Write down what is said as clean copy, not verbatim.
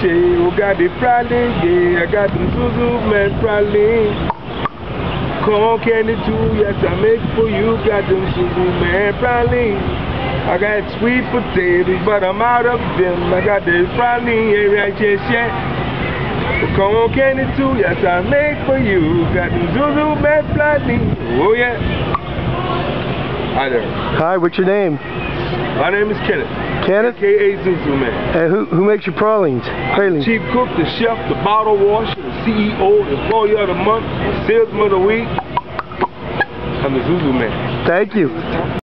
Oh, got the praline, yeah, I got the ZuZu Man praline. Corn candy too, yes, I make for you. Got them ZuZu Man praline. I got sweet potatoes, but I'm out of them. I got the praline, yeah, right, yeah. Corn candy too, yes, I make for you. Got them ZuZu Man praline. Oh, yeah. Hi there. Hi, what's your name? My name is Kenneth. Kenneth? A.K.A. ZuZu Man. And who makes your pralines? Pralines. Chief cook, the chef, the bottle washer, the CEO, the employee of the month, salesman of the week. I'm the ZuZu Man. Thank you.